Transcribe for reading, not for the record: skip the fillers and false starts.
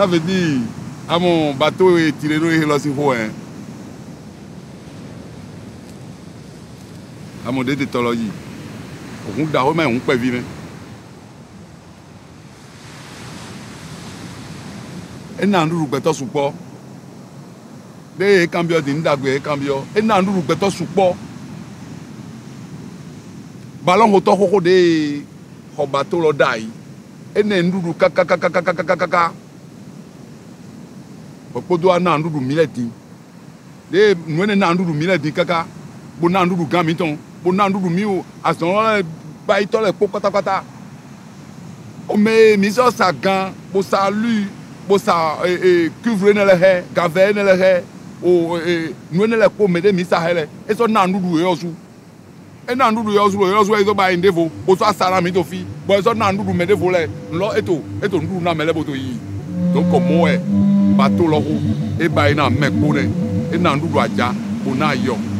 Ça veut dire, à mon bateau est tiré dans les aussi haut, hein. À mon dététologie. On peut d'arrêt, mais on peut vivre. Et n'a nous pas support. Des cambios d'indagwe cambio. Et n'a nous pas support. Ballon auto hoko de ho bateau lo dai. Et n'a nous kaka. Podo ana ndudu mileti. De nwene na ndudu mileti kaka. Bo na ndudu gamiton. Bo na ndudu miu ason ba itole kokata. O me miso sa gan, bo sa lu, bo sa couvre ne le he, gave ne le he. O nwene le ko me de misa hele. E so na ndudu e osu. E na ndudu e osu e so ba indevo. Bo so asara mi to fi. Bo so na ndudu me devo le. Lo eto ndudu na mele bo to yi. Donc comment est bateau l'eau et bah il n'a même pas et n'a nous doit déjà on a yo